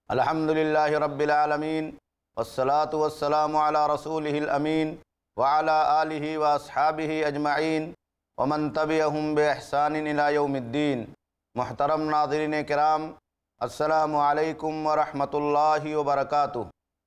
الحمدللہ رب العالمین والصلاة والسلام علی رسولہ الامین وعلی آلہ واصحابہ اجمعین ومن تبعہم بإحسان الی یوم الدین۔ محترم ناظرین کرام، السلام علیکم ورحمۃ اللہ وبرکاتہ۔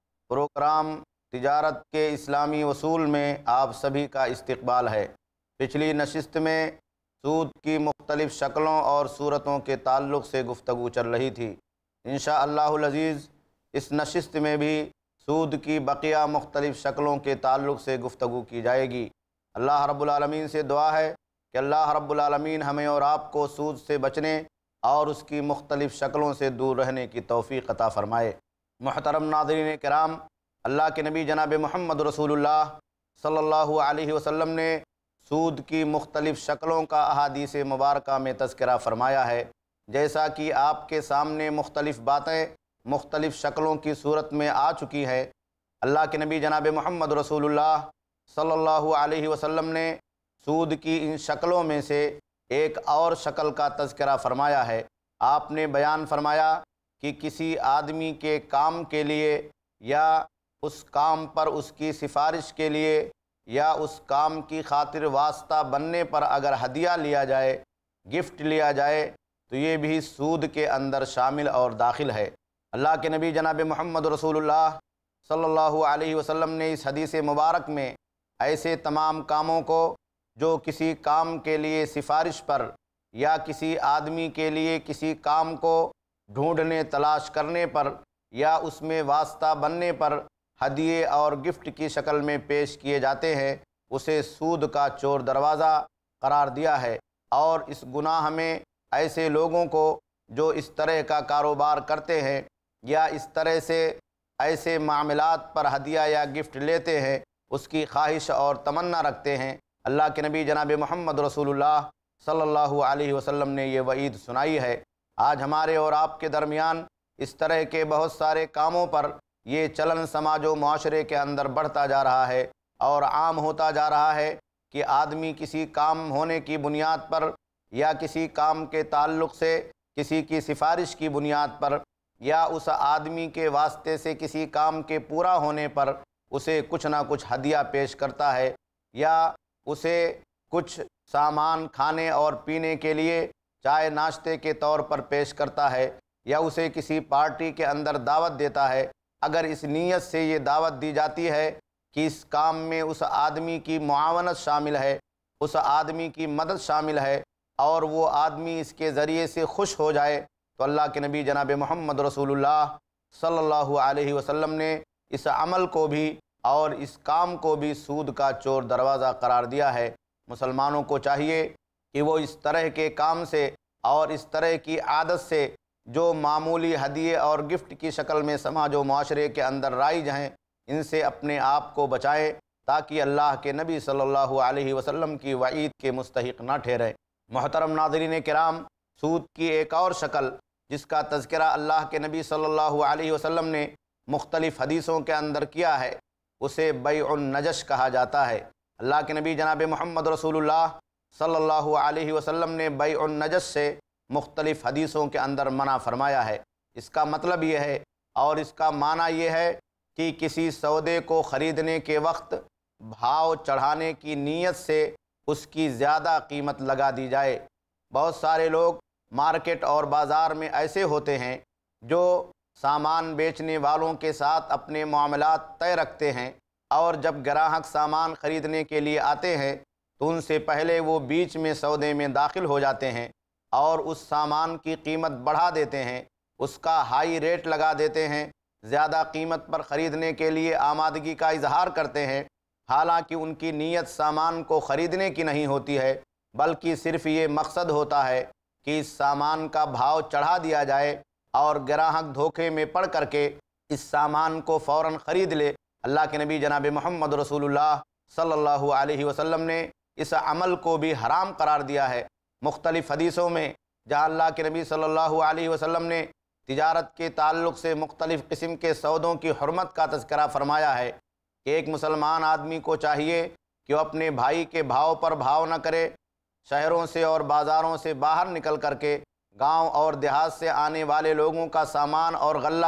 پروگرام تجارت کے اسلامی اصول میں آپ سبھی کا استقبال ہے۔ پچھلی نشست میں سود کی مختلف شکلوں اور صورتوں کے تعلق سے گفتگو چل رہی تھی۔ انشاءاللہ العزیز اس نشست میں بھی سود کی بقیہ مختلف شکلوں کے تعلق سے گفتگو کی جائے گی۔ اللہ رب العالمین سے دعا ہے کہ اللہ رب العالمین ہمیں اور آپ کو سود سے بچنے اور اس کی مختلف شکلوں سے دور رہنے کی توفیق عطا فرمائے۔ محترم ناظرین کرام، اللہ کے نبی جناب محمد رسول اللہ صلی اللہ علیہ وسلم نے سود کی مختلف شکلوں کا احادیث مبارکہ میں تذکرہ فرمایا ہے۔ جیسا کہ آپ کے سامنے مختلف باتیں مختلف شکلوں کی صورت میں آ چکی ہے، اللہ کے نبی جناب محمد رسول اللہ صلی اللہ علیہ وسلم نے سود کی ان شکلوں میں سے ایک اور شکل کا تذکرہ فرمایا ہے۔ آپ نے بیان فرمایا کہ کسی آدمی کے کام کے لیے یا اس کام پر اس کی سفارش کے لیے یا اس کام کی خاطر واسطہ بننے پر اگر ہدیہ لیا جائے، گفٹ لیا جائے، تو یہ بھی سود کے اندر شامل اور داخل ہے۔ اللہ کے نبی جناب محمد رسول اللہ صلی اللہ علیہ وسلم نے اس حدیث مبارک میں ایسے تمام کاموں کو جو کسی کام کے لیے سفارش پر یا کسی آدمی کے لیے کسی کام کو ڈھونڈنے تلاش کرنے پر یا اس میں واسطہ بننے پر ہدیے اور گفٹ کی شکل میں پیش کیے جاتے ہیں، اسے سود کا چور دروازہ قرار دیا ہے۔ اور اس گناہ میں ایسے لوگوں کو جو اس طرح کا کاروبار کرتے ہیں یا اس طرح سے ایسے معاملات پر ہدیہ یا گفٹ لیتے ہیں، اس کی خواہش اور تمنا رکھتے ہیں، اللہ کے نبی جناب محمد رسول اللہ صلی اللہ علیہ وسلم نے یہ وعید سنائی ہے۔ آج ہمارے اور آپ کے درمیان اس طرح کے بہت سارے کاموں پر یہ چلن سماج و معاشرے کے اندر بڑھتا جا رہا ہے اور عام ہوتا جا رہا ہے کہ آدمی کسی کام ہونے کی بنیاد پر یا کسی کام کے تعلق سے کسی کی سفارش کی بنیاد پر یا اس آدمی کے واسطے سے کسی کام کے پورا ہونے پر اسے کچھ نہ کچھ ہدیہ پیش کرتا ہے، یا اسے کچھ سامان کھانے اور پینے کے لیے چائے ناشتے کے طور پر پیش کرتا ہے، یا اسے کسی پارٹی کے اندر دعوت دیتا ہے۔ اگر اس نیت سے یہ دعوت دی جاتی ہے کہ اس کام میں اس آدمی کی معاونت شامل ہے، اس آدمی کی مدد شامل ہے اور وہ آدمی اس کے ذریعے سے خوش ہو جائے، تو اللہ کے نبی جناب محمد رسول اللہ صلی اللہ علیہ وسلم نے اس عمل کو بھی اور اس کام کو بھی سود کا چور دروازہ قرار دیا ہے۔ مسلمانوں کو چاہیے کہ وہ اس طرح کے کام سے اور اس طرح کی عادت سے جو معمولی ہدیے اور گفٹ کی شکل میں سماج و معاشرے کے اندر رائج ہیں، ان سے اپنے آپ کو بچائیں تاکہ اللہ کے نبی صلی اللہ علیہ وسلم کی وعید کے مستحق نہ ٹھہریں۔ محترم ناظرین کرام، سود کی ایک اور شکل جس کا تذکرہ اللہ کے نبی صلی اللہ علیہ وسلم نے مختلف حدیثوں کے اندر کیا ہے، اسے بیع النجش کہا جاتا ہے۔ اللہ کے نبی جناب محمد رسول اللہ صلی اللہ علیہ وسلم نے بیع النجش سے مختلف حدیثوں کے اندر منع فرمایا ہے۔ اس کا مطلب یہ ہے اور اس کا معنی یہ ہے کہ کسی سودے کو خریدنے کے وقت بھاؤ چڑھانے کی نیت سے اس کی زیادہ قیمت لگا دی جائے۔ بہت سارے لوگ مارکیٹ اور بازار میں ایسے ہوتے ہیں جو سامان بیچنے والوں کے ساتھ اپنے معاملات طے رکھتے ہیں، اور جب گراہک سامان خریدنے کے لیے آتے ہیں تو ان سے پہلے وہ بیچ میں سودے میں داخل ہو جاتے ہیں اور اس سامان کی قیمت بڑھا دیتے ہیں، اس کا ہائی ریٹ لگا دیتے ہیں، زیادہ قیمت پر خریدنے کے لیے آمادگی کا اظہار کرتے ہیں، حالانکہ ان کی نیت سامان کو خریدنے کی نہیں ہوتی ہے، بلکہ صرف یہ مقصد ہوتا ہے کہ اس سامان کا بھاؤ چڑھا دیا جائے اور گراہک دھوکے میں پڑ کر کے اس سامان کو فوراً خرید لے۔ اللہ کے نبی جناب محمد رسول اللہ صلی اللہ علیہ وسلم نے اس عمل کو بھی حرام قرار دیا ہے۔ مختلف حدیثوں میں جہاں اللہ کے نبی صلی اللہ علیہ وسلم نے تجارت کے تعلق سے مختلف قسم کے سودوں کی حرمت کا تذکرہ فرمایا ہے کہ ایک مسلمان آدمی کو چاہیے کہ وہ اپنے بھائی کے بھاؤ پر بھاؤ نہ کرے، شہروں سے اور بازاروں سے باہر نکل کر کے گاؤں اور دیہات سے آنے والے لوگوں کا سامان اور غلہ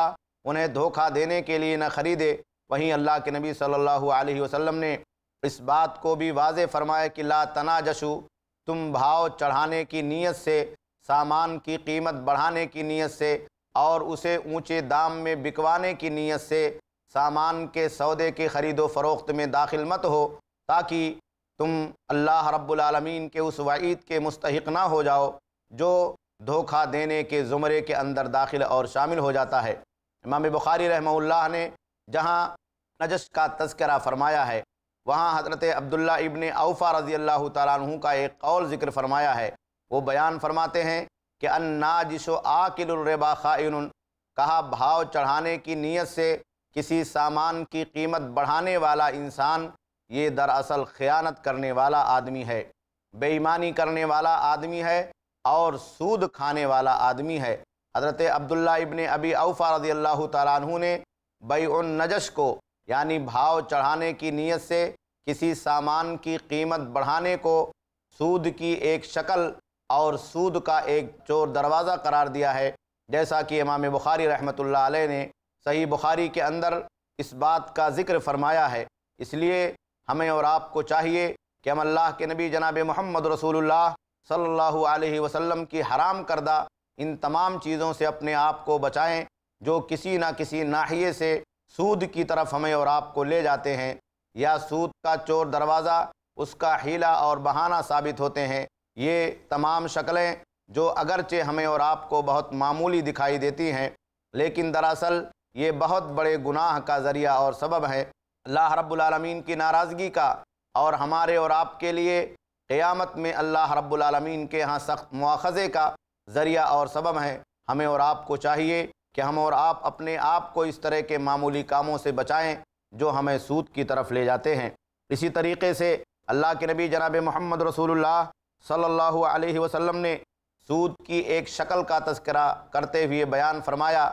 انہیں دھوکہ دینے کے لیے نہ خریدے۔ وہیں اللہ کے نبی صلی اللہ علیہ وسلم نے اس بات کو بھی واضح فرمایا کہ لا تناجشوا، تم بھاؤ چڑھانے کی نیت سے، سامان کی قیمت بڑھانے کی نیت سے اور اسے اونچے دام میں بکوانے کی نیت سے سامان کے سودے کی خرید و فروخت میں داخل مت ہو، تاکہ تم اللہ رب العالمین کے اس وعید کے مستحق نہ ہو جاؤ جو دھوکہ دینے کے زمرے کے اندر داخل اور شامل ہو جاتا ہے۔ امام بخاری رحمہ اللہ نے جہاں نجش کا تذکرہ فرمایا ہے، وہاں حضرت عبداللہ ابن اوفا رضی اللہ تعالیٰ عنہ کا ایک قول ذکر فرمایا ہے۔ وہ بیان فرماتے ہیں کہ الناجش آکل الربا خائن، کہا بھاؤ چڑھانے کی نیت سے کسی سامان کی قیمت بڑھانے والا انسان یہ دراصل خیانت کرنے والا آدمی ہے، بے ایمانی کرنے والا آدمی ہے اور سود کھانے والا آدمی ہے۔ حضرت عبداللہ ابن ابی اوفا رضی اللہ تعالیٰ عنہ نے بیع النجش کو یعنی بھاؤ چڑھانے کی نیت سے کسی سامان کی قیمت بڑھانے کو سود کی ایک شکل اور سود کا ایک چور دروازہ قرار دیا ہے، جیسا کہ امام بخاری رحمۃ اللہ علیہ نے صحیح بخاری کے اندر اس بات کا ذکر فرمایا ہے۔ اس لیے ہمیں اور آپ کو چاہیے کہ ہم اللہ کے نبی جناب محمد رسول اللہ صلی اللہ علیہ وسلم کی حرام کردہ ان تمام چیزوں سے اپنے آپ کو بچائیں جو کسی نہ کسی ناحیے سے سود کی طرف ہمیں اور آپ کو لے جاتے ہیں، یا سود کا چور دروازہ اس کا حیلہ اور بہانہ ثابت ہوتے ہیں۔ یہ تمام شکلیں جو اگرچہ ہمیں اور آپ کو بہت معمولی دکھائی دیتی ہیں، لیکن دراصل یہ بہت بڑے گناہ کا ذریعہ اور سبب ہے، اللہ رب العالمین کی ناراضگی کا اور ہمارے اور آپ کے لیے قیامت میں اللہ رب العالمین کے ہاں سخت مواخذے کا ذریعہ اور سبب ہے۔ ہمیں اور آپ کو چاہیے کہ ہم اور آپ اپنے آپ کو اس طرح کے معمولی کاموں سے بچائیں جو ہمیں سود کی طرف لے جاتے ہیں۔ اسی طریقے سے اللہ کے نبی جناب محمد رسول اللہ صلی اللہ علیہ وسلم نے سود کی ایک شکل کا تذکرہ کرتے ہوئے بیان فرمایا،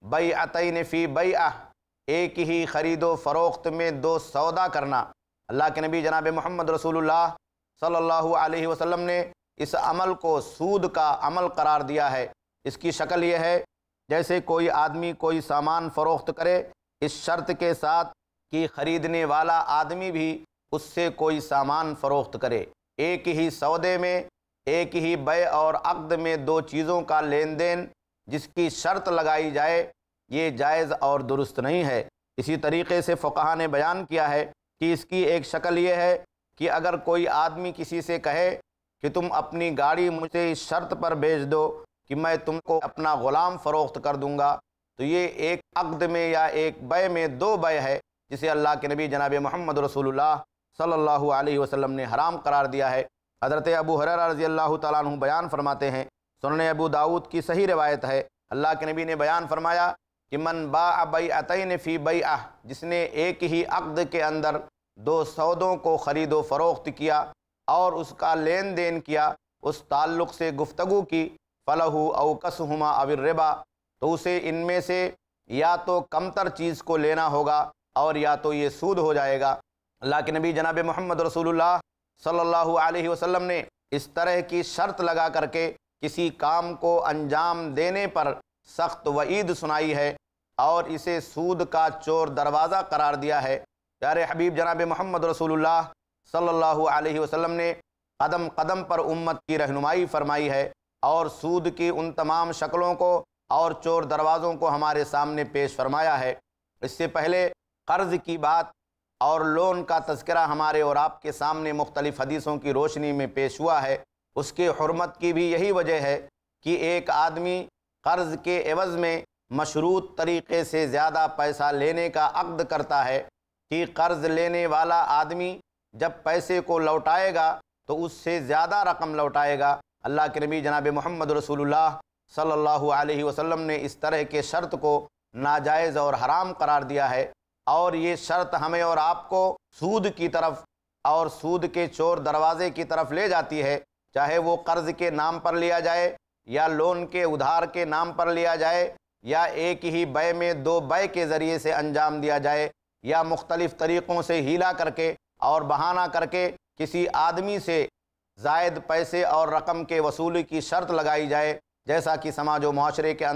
بیعتین فی بیعہ، ایک ہی خرید و فروخت میں دو سودا کرنا۔ اللہ کے نبی جناب محمد رسول اللہ صلی اللہ علیہ وسلم نے اس عمل کو سود کا عمل قرار دیا ہے۔ اس کی شکل یہ ہے جیسے کوئی آدمی کوئی سامان فروخت کرے، اس شرط کے ساتھ کہ خریدنے والا آدمی بھی اس سے کوئی سامان فروخت کرے۔ ایک ہی سودے میں، ایک ہی بیع اور عقد میں دو چیزوں کا لین دین جس کی شرط لگائی جائے، یہ جائز اور درست نہیں ہے۔ اسی طریقے سے فقہا نے بیان کیا ہے کہ اس کی ایک شکل یہ ہے کہ اگر کوئی آدمی کسی سے کہے کہ تم اپنی گاڑی مجھے اس شرط پر بیچ دو کہ میں تم کو اپنا غلام فروخت کر دوں گا، تو یہ ایک عقد میں یا ایک بیع میں دو بیع ہے، جسے اللہ کے نبی جناب محمد رسول اللہ صلی اللہ علیہ وسلم نے حرام قرار دیا ہے۔ حضرت ابو ہریرہ رضی اللہ تعالیٰ عنہ بیان فرماتے ہیں، سنن ابو داؤد کی صحیح روایت ہے، اللہ کے نبی نے بیان فرمایا کہ من باع بیعتین فی بیعہ، جس نے ایک ہی عقد کے اندر دو سودوں کو خرید و فروخت کیا اور اس کا لین دین کیا، اس تعلق سے گفتگو کی، فلہ او کسہما او الربا، تو اسے ان میں سے یا تو کمتر چیز کو لینا ہوگا اور یا تو یہ سود ہو جائے گا۔ اللہ کے نبی جناب محمد رسول اللہ صلی اللہ علیہ وسلم نے اس طرح کی شرط لگا کر کے کسی کام کو انجام دینے پر سخت وعید سنائی ہے اور اسے سود کا چور دروازہ قرار دیا ہے۔ پیارے حبیب جناب محمد رسول اللہ صلی اللہ علیہ وسلم نے قدم قدم پر امت کی رہنمائی فرمائی ہے اور سود کی ان تمام شکلوں کو اور چور دروازوں کو ہمارے سامنے پیش فرمایا ہے۔ اس سے پہلے قرض کی بات اور لون کا تذکرہ ہمارے اور آپ کے سامنے مختلف حدیثوں کی روشنی میں پیش ہوا ہے۔ اس کی حرمت کی بھی یہی وجہ ہے کہ ایک آدمی قرض کے عوض میں مشروط طریقے سے زیادہ پیسہ لینے کا عقد کرتا ہے کہ قرض لینے والا آدمی جب پیسے کو لوٹائے گا تو اس سے زیادہ رقم لوٹائے گا۔ اللہ کے نبی جناب محمد رسول اللہ صلی اللہ علیہ وسلم نے اس طرح کے شرط کو ناجائز اور حرام قرار دیا ہے، اور یہ شرط ہمیں اور آپ کو سود کی طرف اور سود کے چور دروازے کی طرف لے جاتی ہے، چاہے وہ قرض کے نام پر لیا جائے یا لون کے ادھار کے نام پر لیا جائے یا ایک ہی بیع میں دو بیع کے ذریعے سے انجام دیا جائے یا مختلف طریقوں سے ہیلا کر کے اور بہانہ کر کے کسی آدمی سے زائد پیسے اور رقم کے وصولی کی شرط لگائی جائے، جیسا کہ سماج و معاشرے کے اندر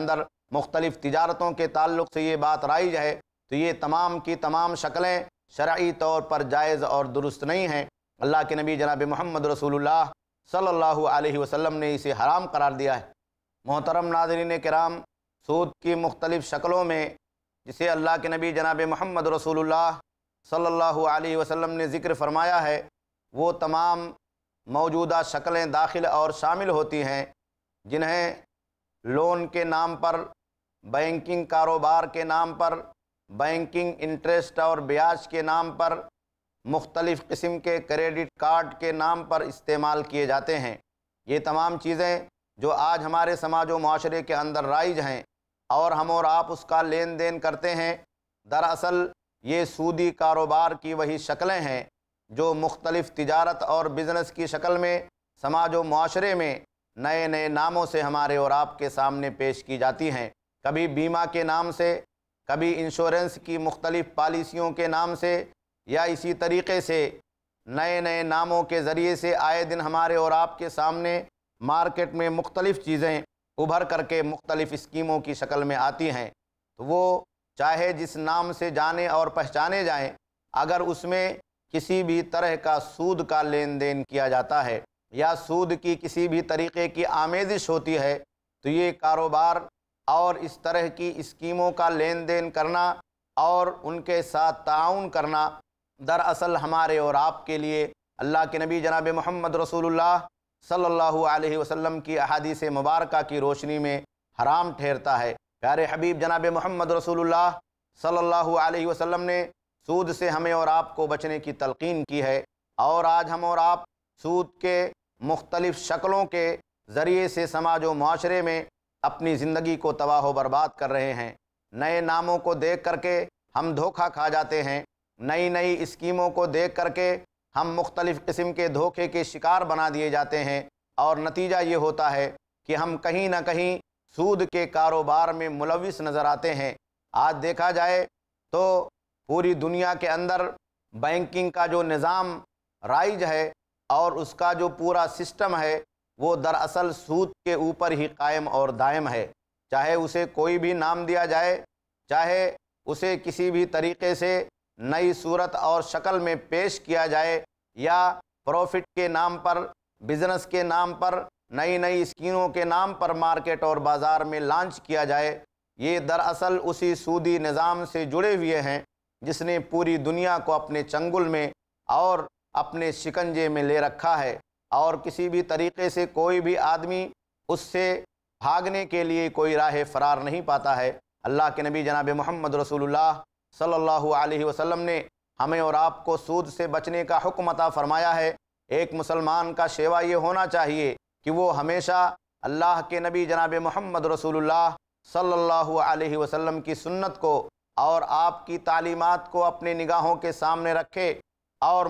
مختلف تجارتوں کے تعلق سے یہ بات رائج ہے تو یہ تمام کی تمام شکلیں شرعی طور پر جائز اور درست نہیں ہیں۔ اللہ کے نبی جناب محمد رسول اللہ صلی اللہ علیہ وسلم نے اسے حرام قرار دیا ہے۔ محترم ناظرین کرام، سود کی مختلف شکلوں میں جسے اللہ کے نبی جناب محمد رسول اللہ صلی اللہ علیہ وسلم نے ذکر فرمایا ہے، وہ تمام موجودہ شکلیں داخل اور شامل ہوتی ہیں جنہیں لون کے نام پر، بینکنگ کاروبار کے نام پر، بینکنگ انٹرسٹ اور بیاج کے نام پر، مختلف قسم کے کریڈٹ کارڈ کے نام پر استعمال کیے جاتے ہیں۔ یہ تمام چیزیں جو آج ہمارے سماج و معاشرے کے اندر رائج ہیں اور ہم اور آپ اس کا لین دین کرتے ہیں، دراصل یہ سودی کاروبار کی وہی شکلیں ہیں جو مختلف تجارت اور بزنس کی شکل میں سماج و معاشرے میں نئے نئے ناموں سے ہمارے اور آپ کے سامنے پیش کی جاتی ہیں۔ کبھی بیمہ کے نام سے، کبھی انشورنس کی مختلف پالیسیوں کے نام سے، یا اسی طریقے سے نئے نئے ناموں کے ذریعے سے آئے دن ہمارے اور آپ کے سامنے مارکیٹ میں مختلف چیزیں ابھر کر کے مختلف اسکیموں کی شکل میں آتی ہیں۔ تو وہ چاہے جس نام سے جانے اور پہچانے جائیں، اگر اس میں کسی بھی طرح کا سود کا لین دین کیا جاتا ہے یا سود کی کسی بھی طریقے کی آمیزش ہوتی ہے تو یہ کاروبار اور اس طرح کی اسکیموں کا لین دین کرنا اور ان کے ساتھ تعاون کرنا دراصل ہمارے اور آپ کے لیے اللہ کے نبی جناب محمد رسول اللہ صلی اللہ علیہ وسلم کی احادیث مبارکہ کی روشنی میں حرام ٹھہرتا ہے۔ پیارے حبیب جناب محمد رسول اللہ صلی اللہ علیہ وسلم نے سود سے ہمیں اور آپ کو بچنے کی تلقین کی ہے، اور آج ہم اور آپ سود کے مختلف شکلوں کے ذریعے سے سماج و معاشرے میں اپنی زندگی کو تباہ و برباد کر رہے ہیں۔ نئے ناموں کو دیکھ کر کے ہم دھوکہ کھا جاتے ہیں، نئی نئی اسکیموں کو دیکھ کر کے ہم مختلف قسم کے دھوکے کے شکار بنا دیے جاتے ہیں، اور نتیجہ یہ ہوتا ہے کہ ہم کہیں نہ کہیں سود کے کاروبار میں ملوث نظر آتے ہیں۔ آج دیکھا جائے تو پوری دنیا کے اندر بینکنگ کا جو نظام رائج ہے اور اس کا جو پورا سسٹم ہے وہ دراصل سود کے اوپر ہی قائم اور دائم ہے۔ چاہے اسے کوئی بھی نام دیا جائے، چاہے اسے کسی بھی طریقے سے نئی صورت اور شکل میں پیش کیا جائے، یا پروفٹ کے نام پر، بزنس کے نام پر، نئی نئی اسکیموں کے نام پر مارکیٹ اور بازار میں لانچ کیا جائے، یہ دراصل اسی سودی نظام سے جڑے ہوئے ہیں جس نے پوری دنیا کو اپنے چنگل میں اور اپنے شکنجے میں لے رکھا ہے، اور کسی بھی طریقے سے کوئی بھی آدمی اس سے بھاگنے کے لیے کوئی راہ فرار نہیں پاتا ہے۔ اللہ کے نبی جناب محمد رسول اللہ صلی اللہ علیہ وسلم نے ہمیں اور آپ کو سود سے بچنے کا حکم عطا فرمایا ہے۔ ایک مسلمان کا شیوا یہ ہونا چاہیے کہ وہ ہمیشہ اللہ کے نبی جناب محمد رسول اللہ صلی اللہ علیہ وسلم کی سنت کو اور آپ کی تعلیمات کو اپنے نگاہوں کے سامنے رکھے، اور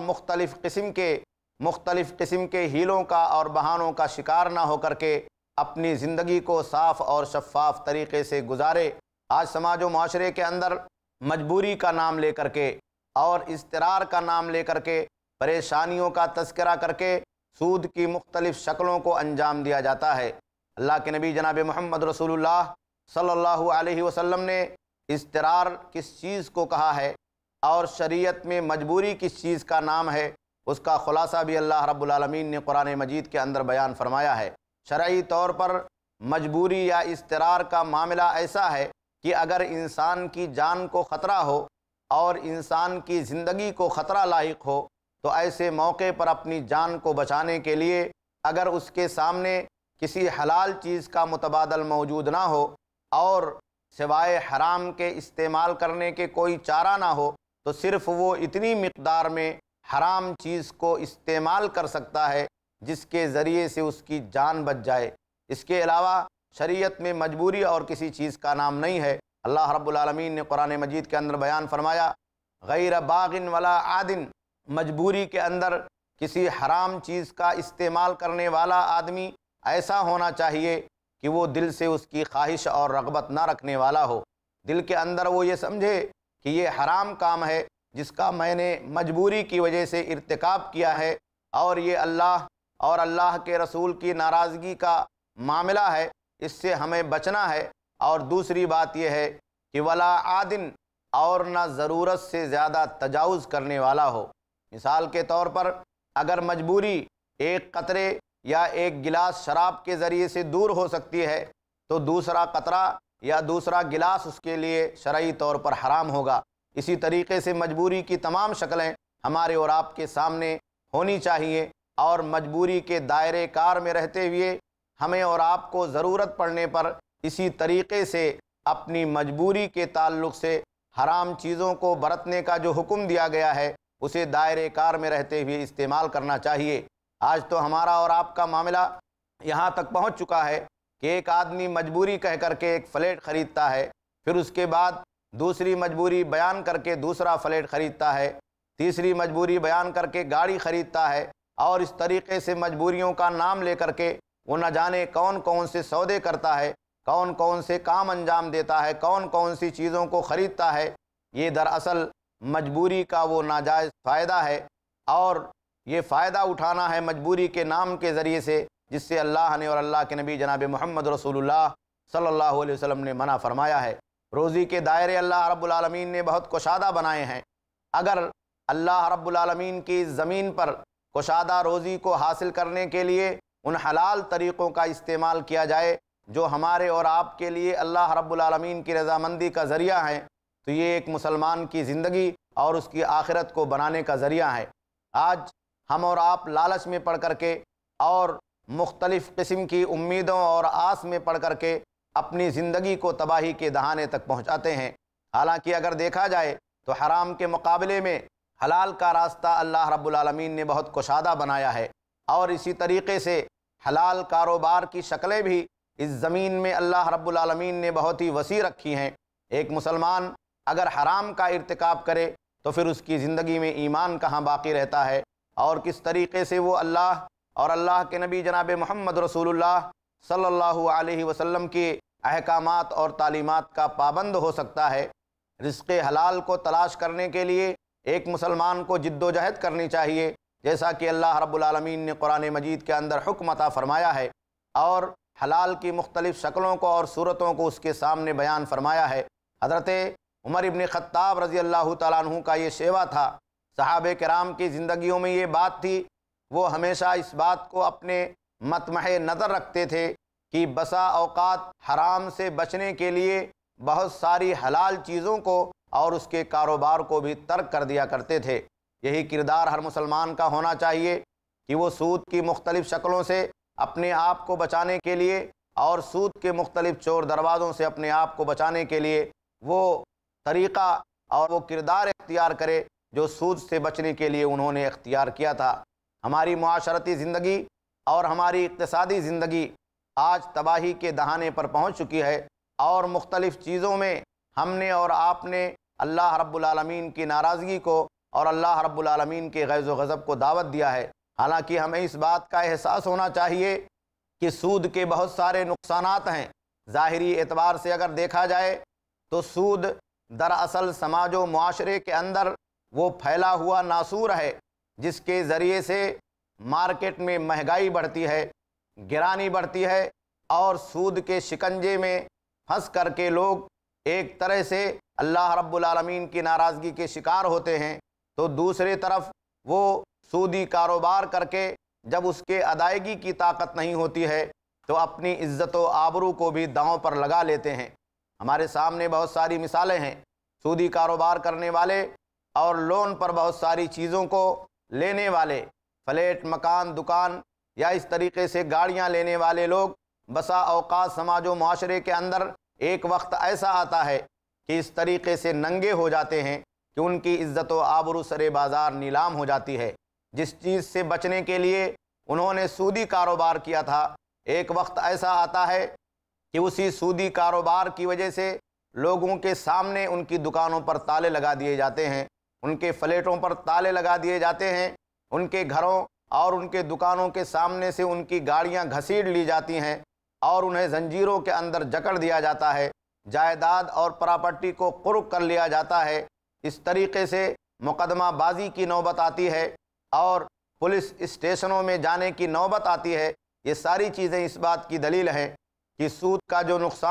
مختلف قسم کے ہیلوں کا اور بہانوں کا شکار نہ ہو کر کے اپنی زندگی کو صاف اور شفاف طریقے سے گزارے۔ آج سماج و معاشرے کے اندر مجبوری کا نام لے کر کے اور اضطرار کا نام لے کر کے پریشانیوں کا تذکرہ کر کے سود کی مختلف شکلوں کو انجام دیا جاتا ہے۔ اللہ کے نبی جناب محمد رسول اللہ صلی اللہ علیہ وسلم نے اضطرار کس چیز کو کہا ہے اور شریعت میں مجبوری کس چیز کا نام ہے، اس کا خلاصہ بھی اللہ رب العالمین نے قرآن مجید کے اندر بیان فرمایا ہے۔ شرعی طور پر مجبوری یا اضطرار کا معاملہ ایسا ہے کہ اگر انسان کی جان کو خطرہ ہو اور انسان کی زندگی کو خطرہ لاحق ہو تو ایسے موقع پر اپنی جان کو بچانے کے لیے اگر اس کے سامنے کسی حلال چیز کا متبادل موجود نہ ہو اور سوائے حرام کے استعمال کرنے کے کوئی چارہ نہ ہو تو صرف وہ اتنی مقدار میں حرام چیز کو استعمال کر سکتا ہے جس کے ذریعے سے اس کی جان بچ جائے۔ اس کے علاوہ شریعت میں مجبوری اور کسی چیز کا نام نہیں ہے۔ اللہ رب العالمین نے قرآن مجید کے اندر بیان فرمایا، غیر باغن ولا عادن، مجبوری کے اندر کسی حرام چیز کا استعمال کرنے والا آدمی ایسا ہونا چاہیے کہ وہ دل سے اس کی خواہش اور رغبت نہ رکھنے والا ہو، دل کے اندر وہ یہ سمجھے کہ یہ حرام کام ہے جس کا میں نے مجبوری کی وجہ سے ارتکاب کیا ہے، اور یہ اللہ اور اللہ کے رسول کی ناراضگی کا معاملہ ہے، اس سے ہمیں بچنا ہے۔ اور دوسری بات یہ ہے کہ ولا عادن، اور نہ ضرورت سے زیادہ تجاوز کرنے والا ہو۔ مثال کے طور پر اگر مجبوری ایک قطرے یا ایک گلاس شراب کے ذریعے سے دور ہو سکتی ہے تو دوسرا قطرہ یا دوسرا گلاس اس کے لیے شرعی طور پر حرام ہوگا۔ اسی طریقے سے مجبوری کی تمام شکلیں ہمارے اور آپ کے سامنے ہونی چاہیے، اور مجبوری کے دائرے کار میں رہتے ہوئے ہمیں اور آپ کو ضرورت پڑنے پر اسی طریقے سے اپنی مجبوری کے تعلق سے حرام چیزوں کو برتنے کا جو حکم دیا گیا ہے اسے دائرے کار میں رہتے ہوئے استعمال کرنا چاہیے۔ آج تو ہمارا اور آپ کا معاملہ یہاں تک پہنچ چکا ہے کہ ایک آدمی مجبوری کہہ کر کے ایک فلیٹ خریدتا ہے، پھر اس کے بعد دوسری مجبوری بیان کر کے دوسرا فلیٹ خریدتا ہے، تیسری مجبوری بیان کر کے گاڑی خریدتا ہے، اور اس طریقے سے مجبوریوں کا نام لے کر کے وہ نہ جانے کون کون سے سودے کرتا ہے، کون کون سے کام انجام دیتا ہے، کون کون سی چیزوں کو خریدتا ہے۔ یہ دراصل مجبوری کا وہ ناجائز فائدہ ہے، اور یہ فائدہ اٹھانا ہے مجبوری کے نام کے ذریعے سے، جس سے اللہ نے اور اللہ کے نبی جناب محمد رسول اللہ صلی اللہ علیہ وسلم نے منع فرمایا ہے۔ روزی کے دائرے اللہ رب العالمین نے بہت کشادہ بنائے ہیں۔ اگر اللہ رب العالمین کی زمین پر کشادہ روزی کو حاصل کرنے کے لیے ان حلال طریقوں کا استعمال کیا جائے جو ہمارے اور آپ کے لیے اللہ رب العالمین کی رضامندی کا ذریعہ ہیں، تو یہ ایک مسلمان کی زندگی اور اس کی آخرت کو بنانے کا ذریعہ ہے۔ آج ہم اور آپ لالچ میں پڑ کر کے اور مختلف قسم کی امیدوں اور آس میں پڑ کر کے اپنی زندگی کو تباہی کے دہانے تک پہنچاتے ہیں۔ حالانکہ اگر دیکھا جائے تو حرام کے مقابلے میں حلال کا راستہ اللہ رب العالمین نے بہت کشادہ بنایا ہے، اور اسی طریقے سے حلال کاروبار کی شکلیں بھی اس زمین میں اللہ رب العالمین نے بہت ہی وسیع رکھی ہیں۔ ایک مسلمان اگر حرام کا ارتکاب کرے تو پھر اس کی زندگی میں ایمان کہاں باقی رہتا ہے، اور کس طریقے سے وہ اللہ اور اللہ کے نبی جناب محمد رسول اللہ صلی اللہ علیہ وسلم کی احکامات اور تعلیمات کا پابند ہو سکتا ہے۔ رزق حلال کو تلاش کرنے کے لیے ایک مسلمان کو جد و جہد کرنی چاہیے، جیسا کہ اللہ رب العالمین نے قرآن مجید کے اندر حکم عطا فرمایا ہے، اور حلال کی مختلف شکلوں کو اور صورتوں کو اس کے سامنے بیان فرمایا ہے۔ حضرت عمر ابن خطاب رضی اللہ تعالیٰ عنہ کا یہ شیوا تھا، صحابہ کرام کی زندگیوں میں یہ بات تھی، وہ ہمیشہ اس بات کو اپنے مطمح نظر رکھتے تھے کہ بسا اوقات حرام سے بچنے کے لیے بہت ساری حلال چیزوں کو اور اس کے کاروبار کو بھی ترک کر دیا کرتے تھے۔ یہی کردار ہر مسلمان کا ہونا چاہیے کہ وہ سود کی مختلف شکلوں سے اپنے آپ کو بچانے کے لیے اور سود کے مختلف چور دروازوں سے اپنے آپ کو بچانے کے لیے وہ طریقہ اور وہ کردار اختیار کرے جو سود سے بچنے کے لیے انہوں نے اختیار کیا تھا۔ ہماری معاشرتی زندگی اور ہماری اقتصادی زندگی آج تباہی کے دہانے پر پہنچ چکی ہے، اور مختلف چیزوں میں ہم نے اور آپ نے اللہ رب العالمین کی ناراضگی کو اور اللہ رب العالمین کے غیظ و غضب کو دعوت دیا ہے۔ حالانکہ ہمیں اس بات کا احساس ہونا چاہیے کہ سود کے بہت سارے نقصانات ہیں۔ ظاہری اعتبار سے اگر دیکھا جائے تو سود دراصل سماج و معاشرے کے اندر وہ پھیلا ہوا ناسور ہے جس کے ذریعے سے مارکیٹ میں مہنگائی بڑھتی ہے، گرانی بڑھتی ہے، اور سود کے شکنجے میں پھنس کر کے لوگ ایک طرح سے اللہ رب العالمین کی ناراضگی کے شکار ہوتے ہیں، تو دوسری طرف وہ سودی کاروبار کر کے جب اس کے ادائیگی کی طاقت نہیں ہوتی ہے تو اپنی عزت و آبرو کو بھی داؤں پر لگا لیتے ہیں۔ ہمارے سامنے بہت ساری مثالیں ہیں، سودی کاروبار کرنے والے اور لون پر بہت ساری چیزوں کو لینے والے، فلیٹ، مکان، دکان یا اس طریقے سے گاڑیاں لینے والے لوگ بسا اوقات سماج و معاشرے کے اندر ایک وقت ایسا آتا ہے کہ اس طریقے سے ننگے ہو جاتے ہیں کہ ان کی عزت و آبرو سرے بازار نیلام ہو جاتی ہے۔ جس چیز سے بچنے کے لیے انہوں نے سودی کاروبار کیا تھا، ایک وقت ایسا آتا ہے کہ اسی سودی کاروبار کی وجہ سے لوگوں کے سامنے ان کی دکانوں پر تالے لگا دیے جاتے ہیں، ان کے فلیٹوں پر تالے لگا دیے جاتے ہیں، ان کے گھروں اور ان کے دکانوں کے سامنے سے ان کی گاڑیاں گھسیٹ لی جاتی ہیں اور انہیں زنجیروں کے اندر جکڑ دیا جاتا ہے، جائیداد اور پراپرٹی کو قرق کر لیا جاتا ہے۔ اس طریقے سے مقدمہ بازی کی نوبت آتی ہے اور پولیس اسٹیشنوں میں جانے کی نوبت آتی ہے۔ یہ ساری چیزیں اس بات کی دلیل ہیں کہ سود کا جو نقصان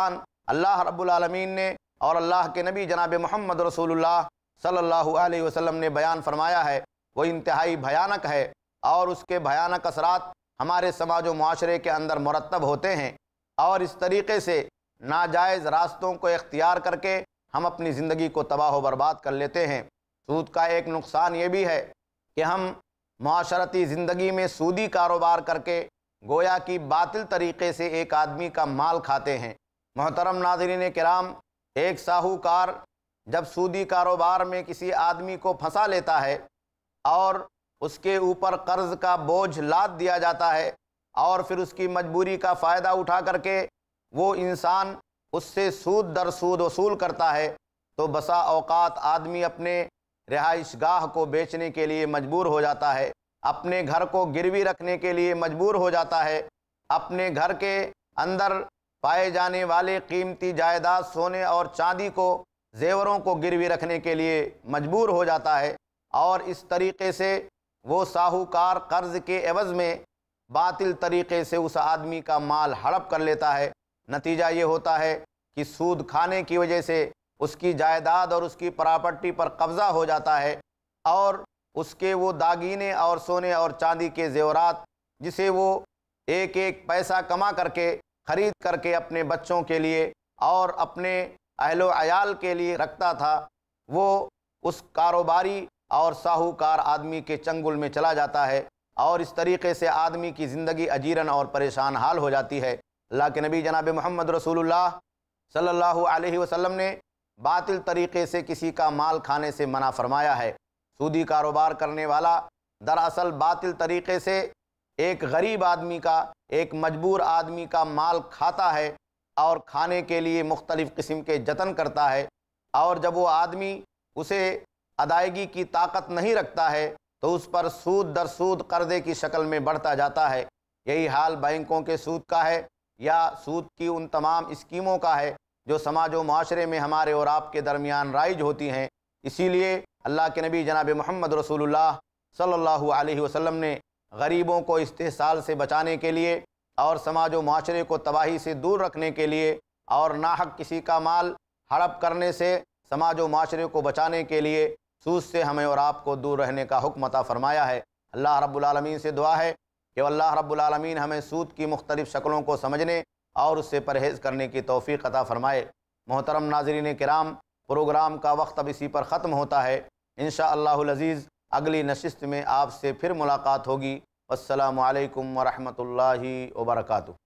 اللہ رب العالمین نے اور اللہ کے نبی جناب محمد رسول اللہ صلی اللہ علیہ وسلم نے بیان فرمایا ہے وہ انتہائی بھیانک ہے، اور اس کے بھیانک اثرات ہمارے سماج و معاشرے کے اندر مرتب ہوتے ہیں، اور اس طریقے سے ناجائز راستوں کو اختیار کر کے ہم اپنی زندگی کو تباہ و برباد کر لیتے ہیں۔ سود کا ایک نقصان یہ بھی ہے کہ ہم معاشرتی زندگی میں سودی کاروبار کر کے گویا کہ باطل طریقے سے ایک آدمی کا مال کھاتے ہیں۔ محترم ناظرین کرام، ایک ساہوکار جب سودی کاروبار میں کسی آدمی کو پھنسا لیتا ہے اور اس کے اوپر قرض کا بوجھ لاد دیا جاتا ہے، اور پھر اس کی مجبوری کا فائدہ اٹھا کر کے وہ انسان اس سے سود در سود وصول کرتا ہے، تو بسا اوقات آدمی اپنے رہائش گاہ کو بیچنے کے لیے مجبور ہو جاتا ہے، اپنے گھر کو گروی رکھنے کے لیے مجبور ہو جاتا ہے، اپنے گھر کے اندر پائے جانے والے قیمتی جائیداد سونے اور چاندی کو، زیوروں کو گروی رکھنے کے لیے مجبور ہو جاتا ہے، اور اس طریقے سے وہ ساہوکار قرض کے عوض میں باطل طریقے سے اس آدمی کا مال ہڑپ کر لیتا ہے۔ نتیجہ یہ ہوتا ہے کہ سود کھانے کی وجہ سے اس کی جائیداد اور اس کی پراپرٹی پر قبضہ ہو جاتا ہے، اور اس کے وہ داگینے اور سونے اور چاندی کے زیورات جسے وہ ایک ایک پیسہ کما کر کے خرید کر کے اپنے بچوں کے لیے اور اپنے اہل و عیال کے لیے رکھتا تھا، وہ اس کاروباری اور ساہوکار آدمی کے چنگل میں چلا جاتا ہے، اور اس طریقے سے آدمی کی زندگی اجیرن اور پریشان حال ہو جاتی ہے۔ اللہ کے نبی جناب محمد رسول اللہ صلی اللہ علیہ وسلم نے باطل طریقے سے کسی کا مال کھانے سے منع فرمایا ہے۔ سودی کاروبار کرنے والا دراصل باطل طریقے سے ایک غریب آدمی کا، ایک مجبور آدمی کا مال کھاتا ہے، اور کھانے کے لیے مختلف قسم کے جتن کرتا ہے، اور جب وہ آدمی اسے ادائیگی کی طاقت نہیں رکھتا ہے تو اس پر سود در سود قرضے کی شکل میں بڑھتا جاتا ہے۔ یہی حال بینکوں کے سود کا ہے، یا سود کی ان تمام اسکیموں کا ہے جو سماج و معاشرے میں ہمارے اور آپ کے درمیان رائج ہوتی ہیں۔ اسی لیے اللہ کے نبی جناب محمد رسول اللہ صلی اللہ علیہ وسلم نے غریبوں کو استحصال سے بچانے کے لیے اور سماج و معاشرے کو تباہی سے دور رکھنے کے لیے اور ناحق کسی کا مال ہڑپ کرنے سے سماج و معاشرے کو بچانے کے لیے سود سے ہمیں اور آپ کو دور رہنے کا حکم عطا فرمایا ہے۔ اللہ رب العالمین سے دعا ہے کہ اللہ رب العالمین ہمیں سود کی مختلف شکلوں کو سمجھنے اور اس سے پرہیز کرنے کی توفیق عطا فرمائے۔ محترم ناظرین کرام، پروگرام کا وقت اب اسی پر ختم ہوتا ہے۔ انشاءاللہ العزیز اگلی نشست میں آپ سے پھر ملاقات ہوگی۔ السلام علیکم ورحمۃ اللہ وبرکاتہ۔